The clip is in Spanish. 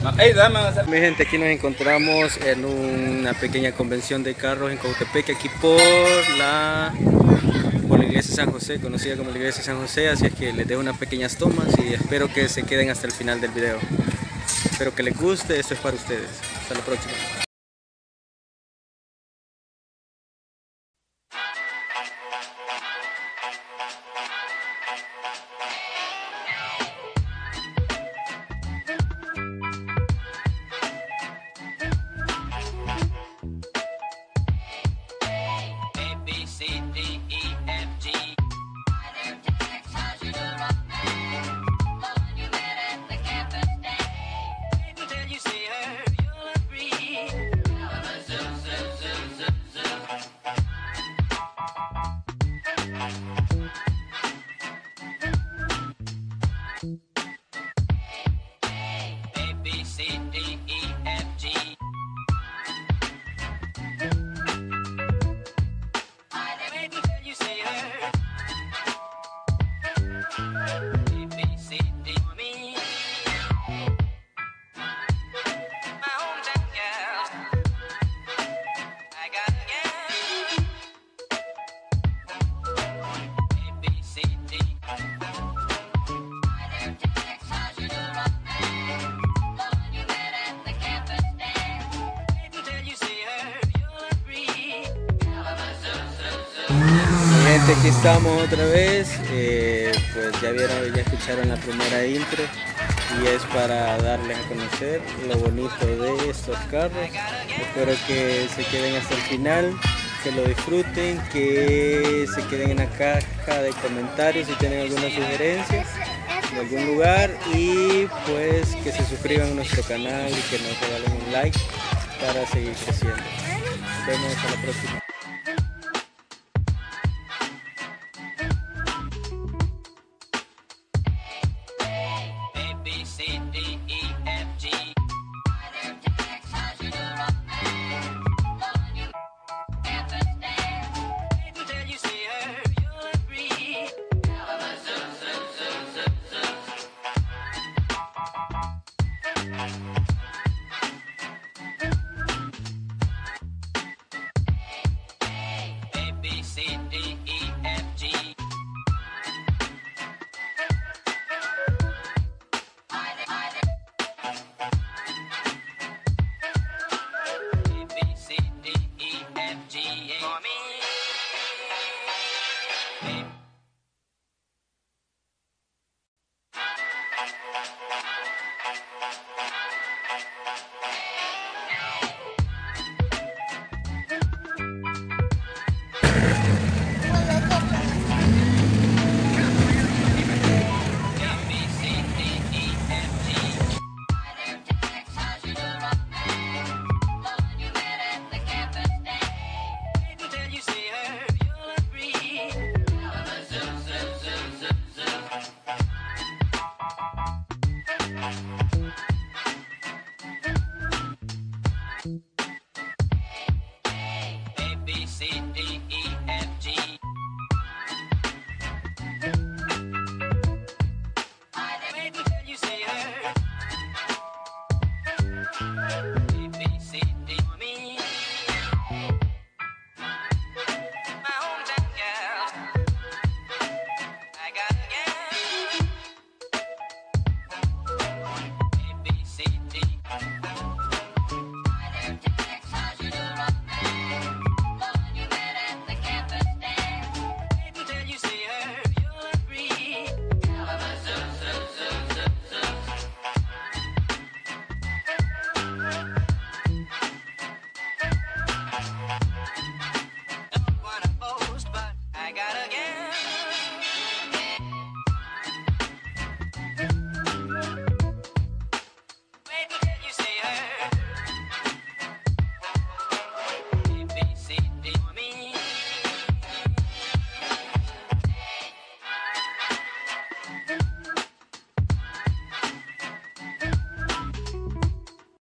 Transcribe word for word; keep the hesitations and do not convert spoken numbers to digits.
Hey, dame, dame. Mi gente, aquí nos encontramos en una pequeña convención de carros en Coautepec, aquí por la, por la iglesia de San José, conocida como la iglesia de San José, así es que les dejo unas pequeñas tomas y espero que se queden hasta el final del video. Espero que les guste, esto es para ustedes. Hasta la próxima. Gente, aquí estamos otra vez, eh, pues ya vieron, ya escucharon la primera intro y es para darles a conocer lo bonito de estos carros. Espero que se queden hasta el final, que lo disfruten, que se queden en la caja de comentarios si tienen alguna sugerencia de algún lugar y pues que se suscriban a nuestro canal y que nos regalen un like para seguir creciendo. Nos vemos hasta la próxima.